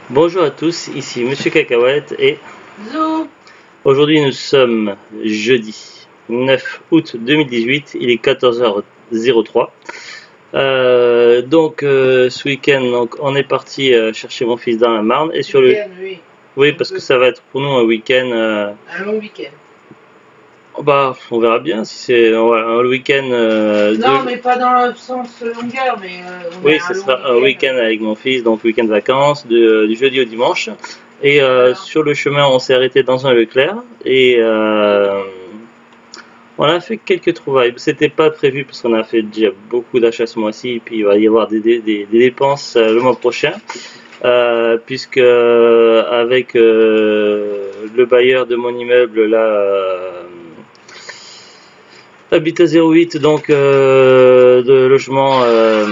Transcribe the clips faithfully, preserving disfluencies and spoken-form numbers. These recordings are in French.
Bonjour à tous, ici Monsieur Cacahuète et Zou. aujourd'hui nous sommes jeudi neuf août deux mille dix-huit, il est quatorze heures trois. Euh, donc euh, ce week-end donc, on est parti euh, chercher mon fils dans la Marne et sur le... Week-end, oui. Oui, parce que ça va être pour nous un week-end... euh, Un long week-end. Bah, on verra bien si c'est ouais, un week-end... euh, Non, de- mais pas dans le sens longueur, mais euh, on Oui, a ce un sera long un week-end avec mon fils, donc week-end vacances, de- du jeudi au dimanche. Et euh, Voilà. sur le chemin, on s'est arrêté dans un Leclerc et euh, on a fait quelques trouvailles. C'était pas prévu parce qu'on a fait déjà beaucoup d'achats ce mois-ci, et puis il va y avoir des, des- des- des dépenses euh, le mois prochain, euh, puisque euh, avec euh, le bailleur de mon immeuble là. euh, Habitat zéro huit, donc euh, de logement. euh,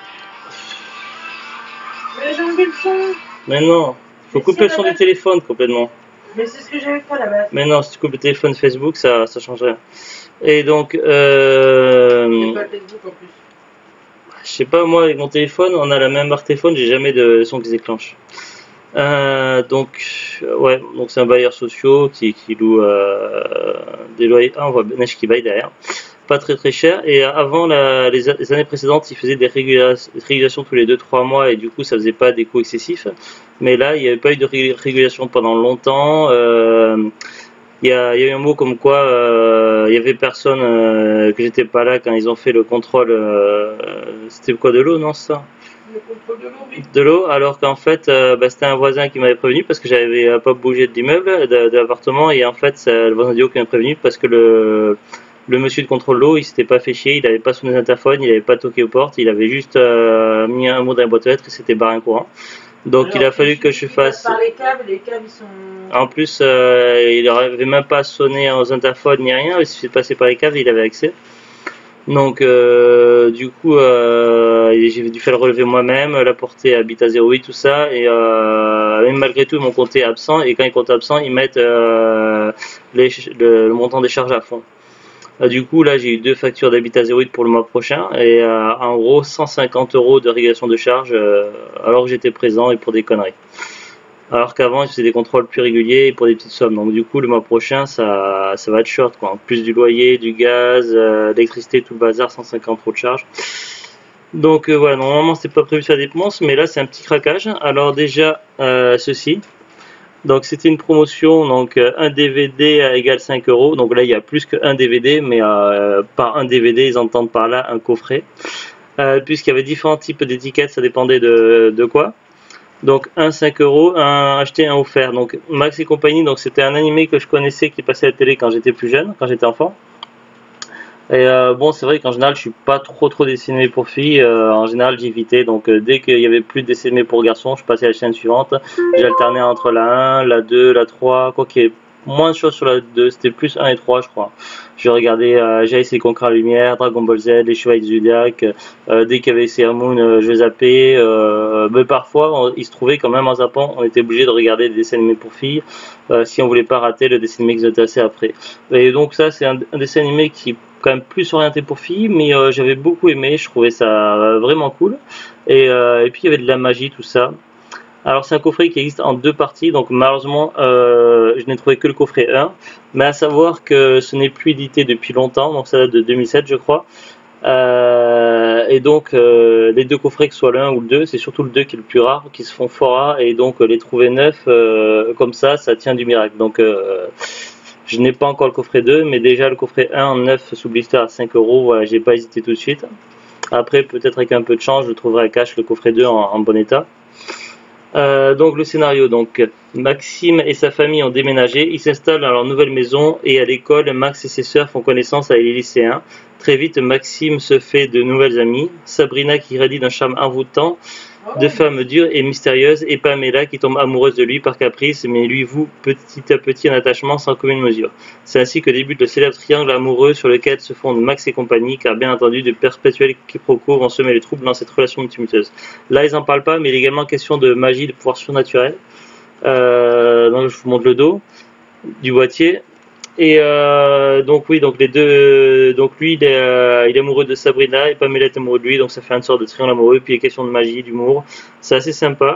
Mais j'ai enlevé le son. Mais non, faut Mais si, couper à le la son du base. téléphone complètement. Mais c'est ce que j'avais fait à la base. Mais non, si tu coupes le téléphone Facebook, ça, ça change rien. Et donc, C'est euh, pas Facebook en plus. je sais pas, moi avec mon téléphone, on a la même marque téléphone, j'ai jamais de son qui se déclenche. Euh, donc, euh, ouais, donc c'est un bailleur social qui, qui loue euh, des loyers. Ah, on voit Neige qui baille derrière. Pas très très cher. Et avant, la- les, a- les années précédentes, il faisait des régula- régulations tous les deux trois mois et du coup, ça faisait pas des coûts excessifs. Mais là, il n'y avait pas eu de ré- régulation pendant longtemps. Euh, il y a, il y a eu un mot comme quoi euh, il y avait personne euh, que j'étais pas là quand ils ont fait le contrôle. Euh, c'était quoi de l'eau, non ça? Le contrôle de l'eau, oui. De l'eau, alors qu'en fait, euh, bah, c'était un voisin qui m'avait prévenu parce que j'avais euh, pas bougé de l'immeuble, de, de l'appartement, et en fait, c'est le voisin du haut qui m'a prévenu parce que le, le monsieur de contrôle de l'eau, il s'était pas fait chier, il avait pas sonné les interphones, il avait pas toqué aux portes, il avait juste euh, mis un mot dans la boîte aux lettres et c'était barré un courant. Donc Alors, il a fallu que suffit je qu'il passe fasse. Par les câbles, les câbles ils sont. En plus, euh, il n'avait même pas sonné aux interphones ni rien, il suffit de passer par les câbles, il avait accès. Donc, euh, du coup, euh, j'ai dû faire le relever moi-même, la portée Habitat zéro huit, tout ça, et euh, même malgré tout, ils m'ont compté absent, et quand ils comptent absent, ils mettent euh, les, le, le montant des charges à fond. Euh, du coup, là, j'ai eu deux factures d'Habitat zéro huit pour le mois prochain, et euh, en gros, cent cinquante euros de régulation de charges, euh, alors que j'étais présent et pour des conneries. Alors qu'avant, je faisais des contrôles plus réguliers pour des petites sommes. Donc du coup, le mois prochain, ça, ça va être short, quoi. En plus du loyer, du gaz, euh, l'électricité, tout le bazar, cent cinquante euros de charge. Donc euh, voilà, normalement, c'était pas prévu de faire des dépenses, mais là, c'est un petit craquage. Alors déjà, euh, ceci. Donc c'était une promotion, donc euh, un D V D égale cinq euros. Donc là, il y a plus qu'un D V D, mais euh, par un D V D, ils entendent par là un coffret. Euh, puisqu'il y avait différents types d'étiquettes, ça dépendait de, de quoi. Donc un cinq euros, un acheté, un offert. Donc Max et compagnie, donc c'était un animé que je connaissais qui passait à la télé quand j'étais plus jeune, quand j'étais enfant. Et euh, bon, c'est vrai qu'en général, je suis pas trop trop dessin animé pour filles. Euh, en général, j'évitais. Donc euh, dès qu'il y avait plus de dessin animé pour garçons, je passais à la chaîne suivante. J'alternais entre la un, la deux, la trois, quoi qu'il y ait moins de choses sur la deux, c'était plus un et trois, je crois. Je regardais euh, Jace et Conquer la Lumière, Dragon Ball Z, les Chevaliers du Zodiac. Euh, dès qu'il y avait Sailor Moon, euh, je zappais. Euh, mais parfois, on, il se trouvait quand même en zappant, on était obligé de regarder des dessins animés pour filles euh, si on voulait pas rater le dessin animé qui était assez après. Et donc ça, c'est un, un dessin animé qui est quand même plus orienté pour filles, mais euh, j'avais beaucoup aimé, je trouvais ça euh, vraiment cool. Et, euh, et puis il y avait de la magie, tout ça. Alors c'est un coffret qui existe en deux parties, donc malheureusement euh, je n'ai trouvé que le coffret un, mais à savoir que ce n'est plus édité depuis longtemps, donc ça date de deux mille sept je crois. Euh, et donc euh, les deux coffrets, que ce soit le un ou le deux, c'est surtout le deux qui est le plus rare, qui se font fort rares, et donc euh, les trouver neufs euh, comme ça, ça tient du miracle. Donc euh, je n'ai pas encore le coffret deux, mais déjà le coffret un en neuf sous blister à cinq euros, voilà, j'ai pas hésité tout de suite. Après peut-être avec un peu de chance, je trouverai à cash le coffret deux en, en bon état. Euh, donc le scénario, donc Maxime et sa famille ont déménagé, ils s'installent dans leur nouvelle maison et à l'école, Max et ses sœurs font connaissance avec les lycéens. Très vite, Maxime se fait de nouvelles amies, Sabrina qui irradie d'un charme envoûtant, de femmes dures et mystérieuses, et Pamela qui tombe amoureuse de lui par caprice, mais lui voue petit à petit un attachement sans commune mesure. C'est ainsi que débute le célèbre triangle amoureux sur lequel se fondent Max et compagnie, car bien entendu de perpétuels quiproquos vont semer les troubles dans cette relation tumultueuse. Là ils en parlent pas, mais il est également question de magie, de pouvoir surnaturel. Euh, donc je vous montre le dos du boîtier. Et euh, donc oui, donc les deux, donc lui il est, euh, il est amoureux de Sabrina et Pamela est amoureux de lui, donc ça fait une sorte de triangle amoureux. Puis il y a question de magie, d'humour, c'est assez sympa.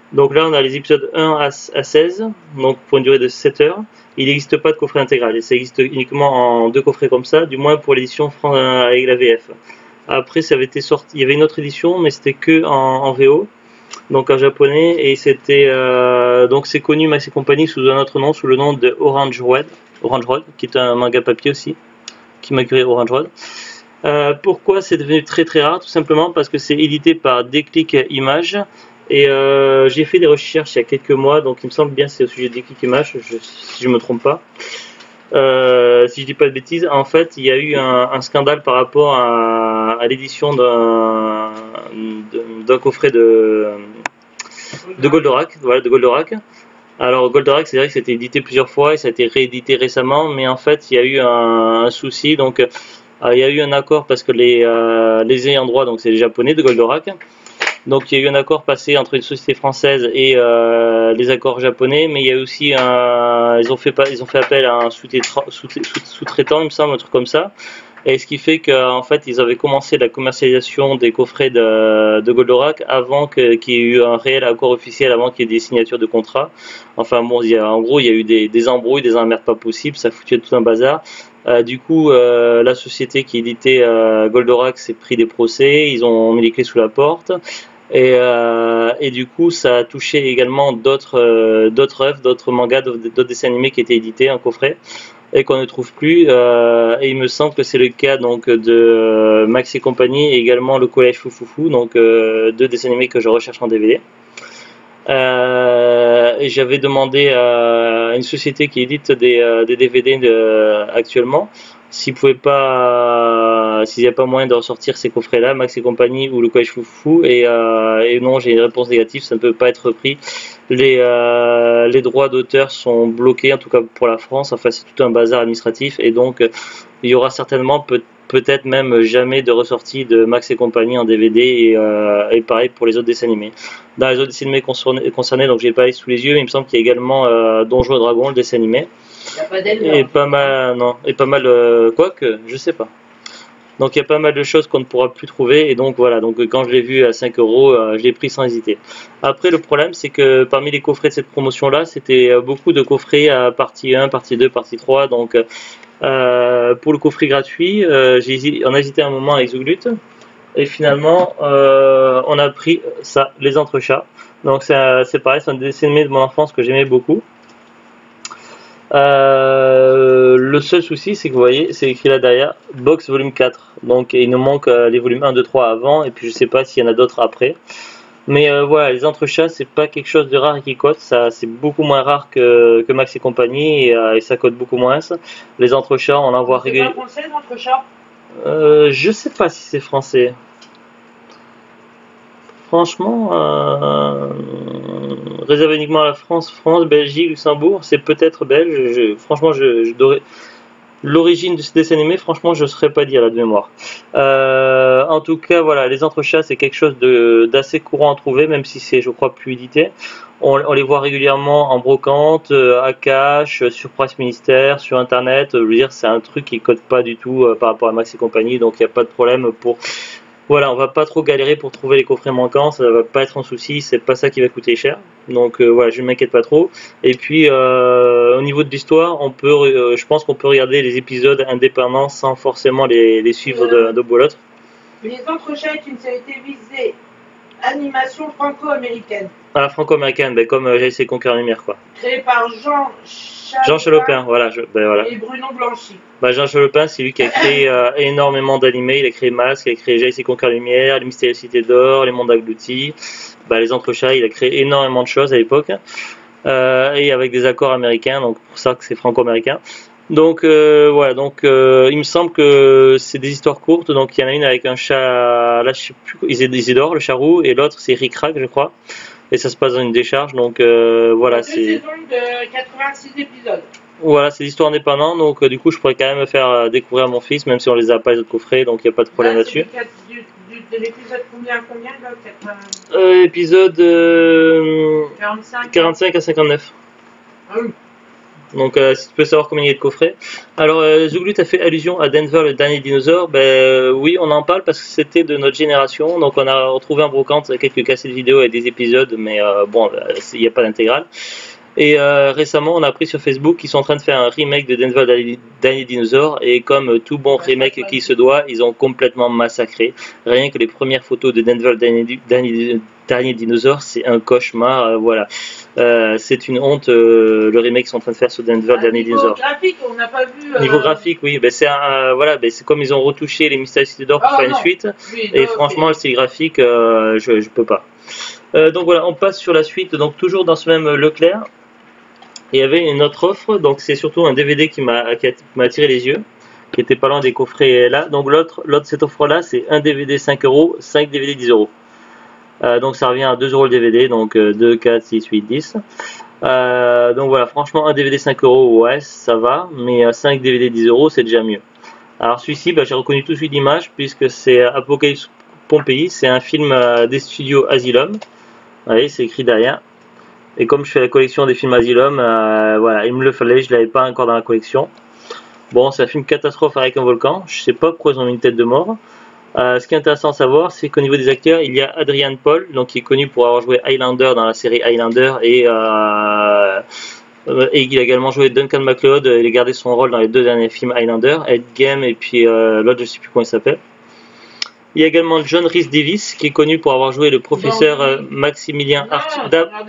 Donc là, on a les épisodes un à seize, donc pour une durée de sept heures. Il n'existe pas de coffret intégral, et ça existe uniquement en deux coffrets comme ça, du moins pour l'édition avec la V F. Après, ça avait été sorti, il y avait une autre édition, mais c'était que en, en V O, donc en japonais, et c'était euh, donc c'est connu Maxi Compagnie sous un autre nom, sous le nom de Orange Road, Orange Road, qui est un manga papier aussi, qui m'a créé Orange Road. Euh, pourquoi c'est devenu très très rare? Tout simplement parce que c'est édité par Déclic Images. Et euh, j'ai fait des recherches il y a quelques mois, donc il me semble bien que c'est au sujet de Déclic Images, je, si je ne me trompe pas. Euh, si je dis pas de bêtises, en fait, il y a eu un, un scandale par rapport à, à l'édition d'un d'un coffret de, de Goldorak, voilà, de Goldorak. Alors Goldorak, c'est vrai que c'était édité plusieurs fois et ça a été réédité récemment, mais en fait, il y a eu un, un souci, donc euh, il y a eu un accord parce que les, euh, les ayants droit, donc c'est les Japonais de Goldorak. Donc il y a eu un accord passé entre une société française et euh, les accords japonais, mais il y a aussi un, ils ont fait ils ont fait appel à un sous-traitant, sous-traitant, il me semble, un truc comme ça. Et ce qui fait qu'en fait ils avaient commencé la commercialisation des coffrets de, de Goldorak avant que, qu'il y ait eu un réel accord officiel, avant qu'il y ait des signatures de contrats. Enfin bon, il y a, en gros il y a eu des, des embrouilles, des emmerdes pas possibles, ça foutait tout un bazar. Euh, du coup, euh, la société qui éditait euh, Goldorak s'est pris des procès, ils ont mis les clés sous la porte. Et, euh, et du coup, ça a touché également d'autres euh, d'autres œuvres, d'autres mangas, d'autres dessins animés qui étaient édités en coffret et qu'on ne trouve plus. Euh, et il me semble que c'est le cas donc de euh, Max et compagnie et également le Collège Foufoufou, donc euh, deux dessins animés que je recherche en D V D. Euh, et j'avais demandé à une société qui édite des, euh, des D V D de, actuellement s'ils pouvaient pas, s'il n'y a pas moyen de ressortir ces coffrets-là, Max et compagnie ou le Collège Foufou, et, euh, et non, j'ai une réponse négative, ça ne peut pas être repris. Les, euh, les droits d'auteur sont bloqués, en tout cas pour la France, enfin c'est tout un bazar administratif, et donc il y aura certainement peut peut-être même jamais de ressortie de Max et compagnie en D V D, et, euh, et pareil pour les autres dessins animés. Dans les autres dessins animés concernés, concernés donc j'ai pas les sous les yeux, mais il me semble qu'il y a également euh, Donjons et Dragons, le dessin animé. Il n'y a pas d'elle. Et pas mal, non, et pas mal, euh, quoi que, je sais pas. Donc il y a pas mal de choses qu'on ne pourra plus trouver, et donc voilà, donc quand je l'ai vu à cinq euros, euh, je l'ai pris sans hésiter. Après le problème c'est que parmi les coffrets de cette promotion là, c'était beaucoup de coffrets à partie un, partie deux, partie trois, donc euh, pour le coffret gratuit, euh, j'ai, on a hésité un moment avec Zouglut, et finalement euh, on a pris ça, Les Entrechats. Donc c'est pareil, c'est un dessin animé de mon enfance que j'aimais beaucoup. Euh, le seul souci c'est que vous voyez, c'est écrit là derrière Box volume quatre, donc il nous manque euh, les volumes un, deux, trois avant, et puis je sais pas s'il y en a d'autres après, mais euh, voilà, les entrechats c'est pas quelque chose de rare qui cote, ça c'est beaucoup moins rare que, que Max et compagnie, et, euh, et ça cote beaucoup moins. Les entrechats on en voit régulièrement. C'est français l'entrechats euh, Je sais pas si c'est français. Franchement, euh, réservé uniquement à la France, France, Belgique, Luxembourg, c'est peut-être belge. Je, franchement, je, je devrais... L'origine de ce dessin animé, franchement, je ne saurais pas dire là de mémoire. Euh, en tout cas, voilà, les entrechats, c'est quelque chose d'assez courant à trouver, même si c'est, je crois, plus édité. On, on les voit régulièrement en brocante, à cash, sur Price Ministère, sur Internet. Je veux dire, c'est un truc qui ne code pas du tout euh, par rapport à Max et compagnie, donc il n'y a pas de problème pour... Voilà, on va pas trop galérer pour trouver les coffrets manquants, ça va pas être un souci, c'est pas ça qui va coûter cher. Donc euh, voilà, je ne m'inquiète pas trop. Et puis euh, au niveau de l'histoire, on peut, euh, je pense qu'on peut regarder les épisodes indépendants sans forcément les, les suivre de, de bout à l'autre. Les Entrechats est une série télévisée animation franco-américaine. Ah, franco-américaine, ben, comme euh, J C Conquer Lumière, quoi. Créée par Jean Chalopin, Jean Chalopin, voilà, je, ben, voilà. Et Bruno Blanchy. Bah, Jean Chalopin, c'est lui qui a créé euh, énormément d'animés. Il a créé Masque, il a créé J C Conquer Lumière, Les Mystérieuses Cités d'Or, Les Mondes Engloutis, bah, Les Entrechats. Il a créé énormément de choses à l'époque, euh, et avec des accords américains, donc pour ça que c'est franco-américain. Donc euh, voilà, donc euh, il me semble que c'est des histoires courtes. Donc il y en a une avec un chat, là je sais plus, Isidore, le charroux, et l'autre c'est Ric Rac, je crois. Et ça se passe dans une décharge, donc euh, voilà. C'est une saison de quatre-vingt-six épisodes. Voilà, c'est l'histoire indépendante, donc euh, du coup je pourrais quand même faire euh, découvrir à mon fils, même si on les a pas les autres coffrets, donc il n'y a pas de problème là-dessus. De l'épisode combien combien là quatre-vingts... euh, Épisode euh, quarante-cinq, quarante-cinq à cinquante-neuf. Ah oui. Donc euh, si tu peux savoir combien il y a de coffrets. Alors euh, Zouglut a fait allusion à Denver le dernier dinosaure. Ben euh, oui, on en parle parce que c'était de notre génération. Donc on a retrouvé en brocante quelques cassettes vidéo et des épisodes, mais euh, bon, il n'y a pas d'intégrale. Et euh, récemment, on a appris sur Facebook qu'ils sont en train de faire un remake de Denver le dernier dinosaure. Et comme tout bon remake qui se doit, ils ont complètement massacré. Rien que les premières photos de Denver le dernier, dernier, dernier dinosaure, c'est un cauchemar. Euh, voilà. Euh, c'est une honte euh, le remake qu'ils sont en train de faire sur Denver le dernier dinosaure. Niveau graphique, on n'a pas vu. Euh... Niveau graphique, oui, ben c'est euh, voilà, ben c'est comme ils ont retouché les Mystères Cité d'Or pour oh, faire non. une suite. Oui, et non, franchement, okay. le style graphique, euh, je, je peux pas. Euh, donc voilà, on passe sur la suite. Donc toujours dans ce même Leclerc. Il y avait une autre offre, donc c'est surtout un D V D qui m'a attiré les yeux, qui était pas loin des coffrets là. Donc l'autre, l'autre cette offre là, c'est un D V D cinq euros, cinq D V D dix euros. Euh, donc ça revient à deux euros le D V D, donc euh, deux, quatre, six, huit, dix. Euh, donc voilà, franchement un D V D cinq euros, ouais, ça va, mais cinq D V D dix euros, c'est déjà mieux. Alors celui-ci, bah, j'ai reconnu tout de suite l'image, puisque c'est Apocalypse Pompéi, c'est un film euh, des studios Asylum. Vous voyez, c'est écrit derrière. Et comme je fais la collection des films Asylum, euh, voilà, il me le fallait, je ne l'avais pas encore dans la collection. Bon, c'est un film catastrophe avec un volcan, je ne sais pas pourquoi ils ont mis une tête de mort. Euh, ce qui est intéressant à savoir, c'est qu'au niveau des acteurs, il y a Adrian Paul, donc qui est connu pour avoir joué Highlander dans la série Highlander, et, euh, et il a également joué Duncan MacLeod, il a gardé son rôle dans les deux derniers films Highlander, Ed Gein et puis euh, l'autre je ne sais plus comment il s'appelle. Il y a également John Rhys Davies qui est connu pour avoir joué le professeur euh, Maximilien Arthur.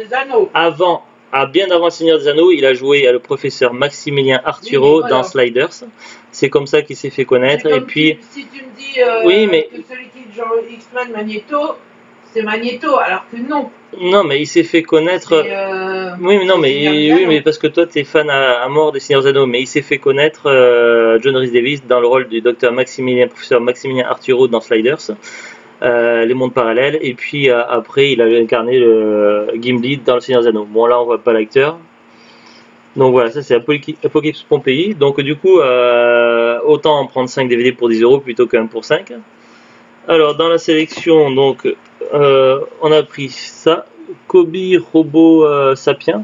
Avant, à bien avant le Seigneur des Anneaux, il a joué euh, le professeur Maximilien Arturo oui, voilà. dans Sliders. C'est comme ça qu'il s'est fait connaître. Et puis, tu, si tu me dis euh, oui, mais, que celui qui joue X-Men Magneto, c'est Magneto, alors que non. Non, mais il s'est fait connaître. Euh, oui, mais non, mais oui, mais parce que toi, t'es fan à, à mort des Seigneurs des Anneaux, mais il s'est fait connaître euh, John Rhys Davies dans le rôle du docteur Maximilien, professeur Maximilien Arturo dans Sliders, euh, les mondes parallèles, et puis euh, après, il a incarné le Gimli dans le Seigneur des Anneaux. Bon, là, on voit pas l'acteur. Donc voilà, ça c'est Apocalypse Pompéi. Donc du coup, euh, autant en prendre cinq D V D pour dix euros plutôt qu'un pour cinq. Alors dans la sélection, donc euh, on a pris ça, Kobe Robo euh, Sapien.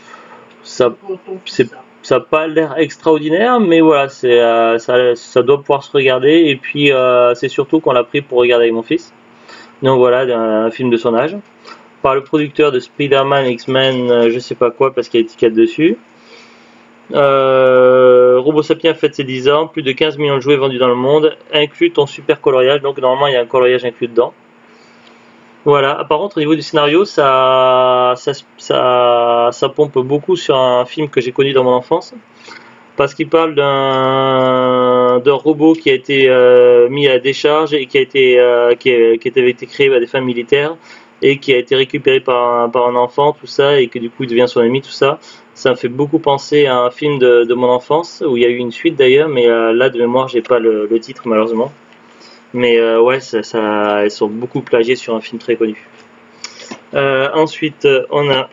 Ça, c'est, ça n'a pas l'air extraordinaire, mais voilà, c'est, euh, ça, ça doit pouvoir se regarder. Et puis euh, c'est surtout qu'on l'a pris pour regarder avec mon fils. Donc voilà, un, un film de son âge. Par le producteur de Spider-Man, X-Men, euh, je sais pas quoi, parce qu'il y a l'étiquette dessus. Euh, Robo Sapien fête ses dix ans, plus de quinze millions de jouets vendus dans le monde, inclut ton super coloriage, donc normalement il y a un coloriage inclus dedans. Voilà, par contre au niveau du scénario, ça, ça, ça, ça pompe beaucoup sur un film que j'ai connu dans mon enfance, parce qu'il parle d'un, d'un robot qui a été euh, mis à la décharge et qui a été, euh, qui, a, qui avait été créé à des fins militaires et qui a été récupéré par un, par un enfant, tout ça, et que du coup il devient son ami, tout ça. Ça me fait beaucoup penser à un film de, de mon enfance, où il y a eu une suite d'ailleurs, mais euh, là de mémoire j'ai pas le, le titre malheureusement. Mais euh, ouais, ça, ça, elles sont beaucoup plagiées sur un film très connu. Euh, ensuite, on a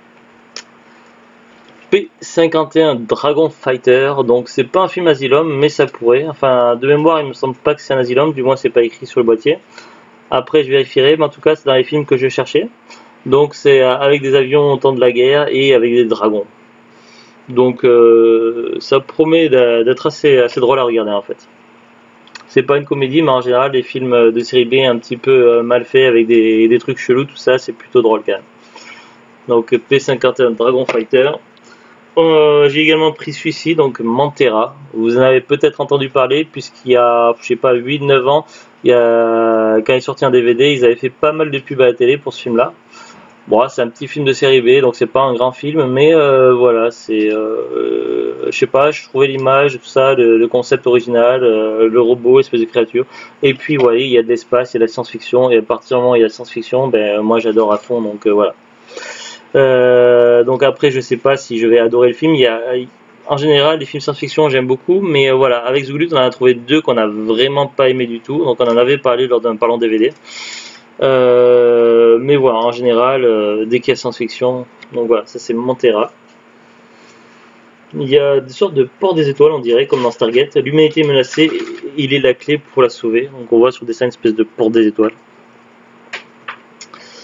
P cinquante et un Dragon Fighter, donc c'est pas un film Asylum, mais ça pourrait. Enfin, de mémoire, il me semble pas que c'est un Asylum, du moins c'est pas écrit sur le boîtier. Après, je vérifierai, mais en tout cas, c'est dans les films que je cherchais. Donc, c'est avec des avions au temps de la guerre et avec des dragons. Donc, euh, ça promet d'être assez, assez drôle à regarder en fait. C'est pas une comédie, mais en général, les films de série B un petit peu mal faits avec des, des trucs chelous, tout ça, c'est plutôt drôle quand même. Donc, P cinquante et un Dragon Fighter. Euh, j'ai également pris celui-ci, donc Mantera. Vous en avez peut-être entendu parler, puisqu'il y a, je sais pas, huit neuf ans, il y a, quand il est sorti un D V D, ils avaient fait pas mal de pubs à la télé pour ce film-là. Bon, c'est un petit film de série B, donc c'est pas un grand film, mais euh, voilà, c'est, euh, je sais pas, je trouvais l'image, tout ça, le, le concept original, euh, le robot, espèce de créature. Et puis, vous voyez, il y a de l'espace, il y a de la science-fiction, et à partir du moment où il y a de la science-fiction, ben moi j'adore à fond, donc euh, voilà. Euh, donc après, je sais pas si je vais adorer le film. Il y a, en général, les films science-fiction, j'aime beaucoup, mais euh, voilà, avec Zouglut, on en a trouvé deux qu'on a vraiment pas aimé du tout, donc on en avait parlé lors d'un parlant D V D. Euh, mais voilà, en général, euh, dès qu'il y a science-fiction, donc voilà, ça c'est Mantera. Il y a des sortes de portes des étoiles, on dirait, comme dans Stargate. L'humanité est menacée, il est la clé pour la sauver. Donc on voit sur le dessin une espèce de porte des étoiles.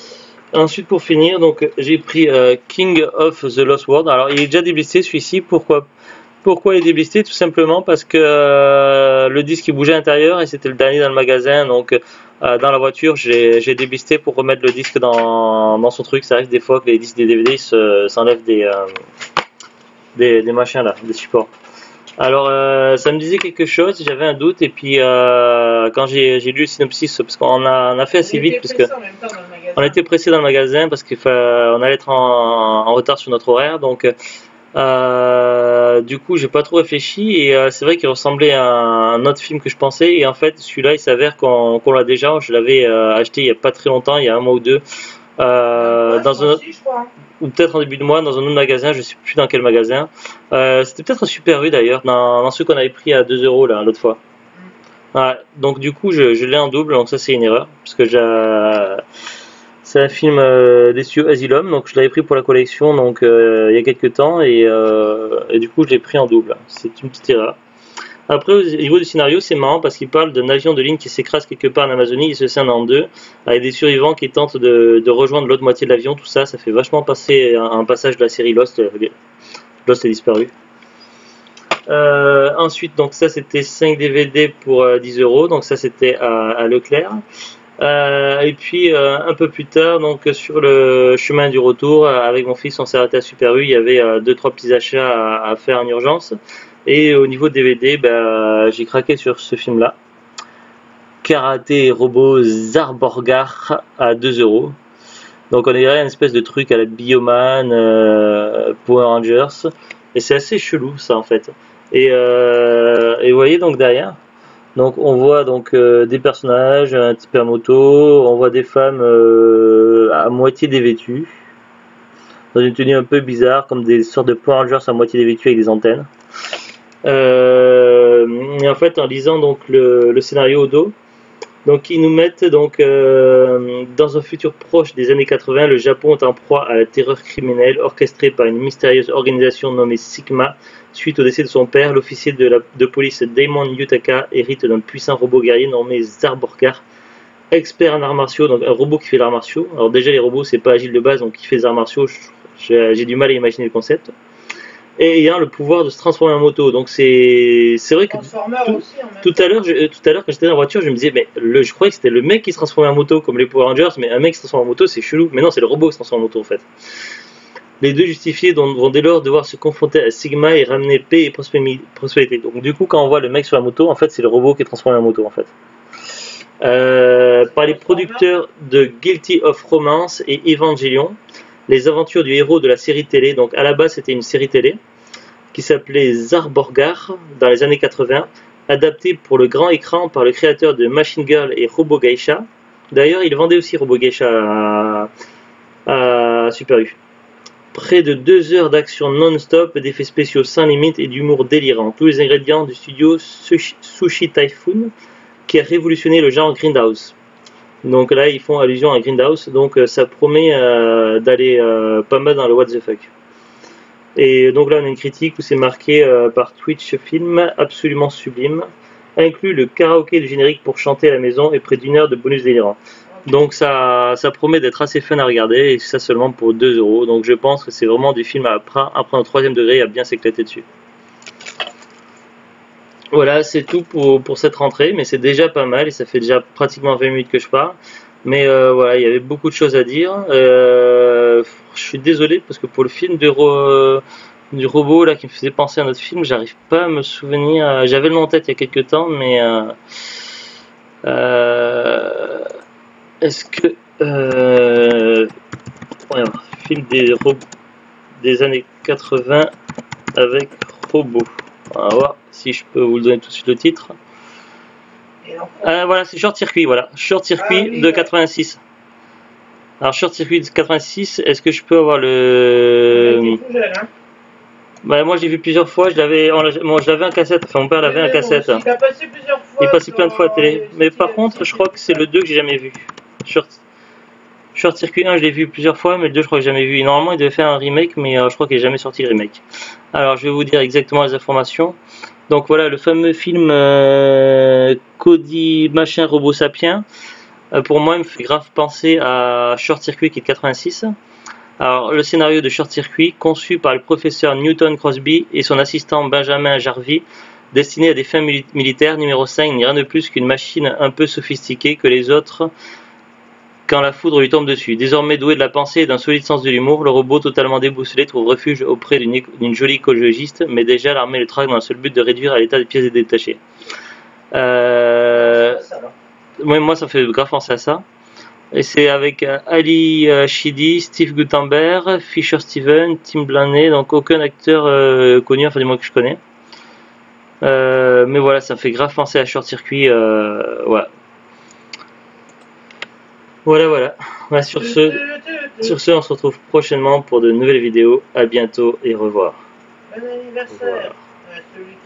Ensuite, pour finir, donc j'ai pris euh, King of the Lost World. Alors, il est déjà déblisté celui-ci. Pourquoi Pourquoi il est déblisté? Tout simplement parce que euh, le disque il bougeait à l'intérieur et c'était le dernier dans le magasin. Donc, euh, dans la voiture, j'ai déblisté pour remettre le disque dans, dans son truc. Ça arrive des fois que les disques des D V D s'enlèvent des, euh, des, des machins là, des supports. Alors, euh, ça me disait quelque chose, j'avais un doute, et puis euh, quand j'ai lu le synopsis, parce qu'on a, on a fait assez vite, parce que on était pressé dans le magasin, parce qu'on allait être en, en retard sur notre horaire, donc euh, du coup, j'ai pas trop réfléchi, et euh, c'est vrai qu'il ressemblait à un autre film que je pensais, et en fait, celui-là, il s'avère qu'on qu'on l'a déjà, je l'avais euh, acheté il y a pas très longtemps, il y a un mois ou deux, euh, dans un aussi, ou peut-être en début de mois dans un autre magasin, je sais plus dans quel magasin. Euh, C'était peut-être à Super U d'ailleurs, dans, dans ceux qu'on avait pris à deux euros là l'autre fois. Mm. Ouais, donc du coup je, je l'ai en double, donc ça c'est une erreur, parce que c'est un film euh, des studios Asylum, donc je l'avais pris pour la collection donc euh, il y a quelques temps et, euh, et du coup je l'ai pris en double. C'est une petite erreur. Après, au niveau du scénario, c'est marrant parce qu'il parle d'un avion de ligne qui s'écrase quelque part en Amazonie, il se scinde en deux, avec des survivants qui tentent de, de rejoindre l'autre moitié de l'avion, tout ça, ça fait vachement passer un, un passage de la série Lost, Lost est disparu. Euh, ensuite, donc ça c'était cinq D V D pour euh, dix euros, donc ça c'était à, à Leclerc. Euh, et puis euh, un peu plus tard, donc sur le chemin du retour, euh, avec mon fils, on s'est arrêté à Super U, il y avait euh, deux trois petits achats à, à faire en urgence. Et au niveau D V D, bah, j'ai craqué sur ce film-là. Karaté Robot Zarborgar à deux euros. Donc on dirait une espèce de truc à la Bioman, euh, Power Rangers. Et c'est assez chelou ça en fait. Et, euh, et vous voyez donc derrière, donc on voit donc euh, des personnages, un type à moto, on voit des femmes euh, à moitié dévêtues, dans une tenue un peu bizarre, comme des sortes de Power Rangers à moitié dévêtues avec des antennes. Euh, et en fait, en lisant donc le, le scénario au dos, donc ils nous mettent donc euh, dans un futur proche des années quatre-vingts, le Japon est en proie à la terreur criminelle orchestrée par une mystérieuse organisation nommée Sigma. Suite au décès de son père, l'officier de, la, de police Damon Yutaka hérite d'un puissant robot guerrier nommé Zarborgar, expert en arts martiaux, donc un robot qui fait l'art martiaux. Alors déjà les robots c'est pas agile de base, donc qui fait des arts martiaux, j'ai du mal à imaginer le concept. Et ayant le pouvoir de se transformer en moto. Donc c'est c'est vrai que tout, aussi, tout à l'heure tout à l'heure quand j'étais dans la voiture je me disais mais le, je croyais que c'était le mec qui se transformait en moto comme les Power Rangers, mais un mec qui se transforme en moto c'est chelou. Mais non, c'est le robot qui se transforme en moto en fait. Les deux justifiés vont dès lors devoir se confronter à Sigma et ramener paix et prospérité. Donc du coup quand on voit le mec sur la moto, en fait c'est le robot qui est transformé en moto en fait. Euh, par les producteurs de Guilty of Romance et Evangelion, les aventures du héros de la série télé. Donc à la base c'était une série télé qui s'appelait Zarborgar dans les années quatre-vingts, adaptée pour le grand écran par le créateur de Machine Girl et Robo Geisha. D'ailleurs il vendait aussi Robo Geisha à, à Super U. Près de deux heures d'action non-stop, d'effets spéciaux sans limite et d'humour délirant. Tous les ingrédients du studio Sushi, Sushi Typhoon qui a révolutionné le genre Grindhouse. Donc là ils font allusion à Grindhouse, donc euh, ça promet euh, d'aller euh, pas mal dans le what the fuck. Et donc là on a une critique où c'est marqué euh, par Twitch Film, absolument sublime, inclut le karaoké du générique pour chanter à la maison et près d'une heure de bonus délirant. Donc ça, ça promet d'être assez fun à regarder, et ça seulement pour deux euros. Donc je pense que c'est vraiment des films à prendre au troisième degré, à bien s'éclater dessus. Voilà, c'est tout pour, pour cette rentrée, mais c'est déjà pas mal et ça fait déjà pratiquement vingt minutes que je parle. Mais euh, voilà, il y avait beaucoup de choses à dire. Euh, je suis désolé parce que pour le film de ro du robot là qui me faisait penser à notre film, j'arrive pas à me souvenir. J'avais le nom en tête il y a quelques temps, mais euh, euh, est-ce que euh, ouais, film des des années quatre-vingts avec robot. On va voir si je peux vous le donner tout de suite le titre. Euh, voilà, c'est Short Circuit, voilà. Short Circuit ah, oui, de quatre-vingt-six. Alors, Short Circuit de quatre-vingt-six, est-ce que je peux avoir le. Tout jeune, hein. Bah, moi, j'ai vu plusieurs fois, je l'avais moi, je l'avais en cassette, enfin, mon père l'avait en cassette. Il a passé plusieurs fois. Il est passé plein de fois à la télé. Mais par contre, je crois que c'est le deux que j'ai jamais vu. Short... Short Circuit un, je l'ai vu plusieurs fois, mais le deux, je crois que j'ai jamais vu. Et normalement, il devait faire un remake, mais euh, je crois qu'il n'est jamais sorti le remake. Alors, je vais vous dire exactement les informations. Donc voilà, le fameux film euh, Cody Machin Robot Sapien. Euh, pour moi, il me fait grave penser à Short Circuit qui est de quatre-vingt-six. Alors, le scénario de Short Circuit, conçu par le professeur Newton Crosby et son assistant Benjamin Jarvie, destiné à des fins mili militaires, numéro cinq n'est rien de plus qu'une machine un peu sophistiquée que les autres quand la foudre lui tombe dessus. Désormais doué de la pensée et d'un solide sens de l'humour, le robot totalement déboussolé trouve refuge auprès d'une jolie écologiste, mais déjà l'armée le traque dans le seul but de réduire à l'état des pièces détachées. Euh... Ouais, moi, ça fait grave penser à ça. Et c'est avec Ali Sheedy, Steve Guttenberg, Fisher Steven, Tim Blaney, donc aucun acteur euh, connu, enfin du moins que je connais. Euh, mais voilà, ça fait grave penser à Short Circuit. Euh, voilà. Voilà, voilà. voilà sur, ce, sur ce, on se retrouve prochainement pour de nouvelles vidéos. À bientôt et au revoir. Bon anniversaire à celui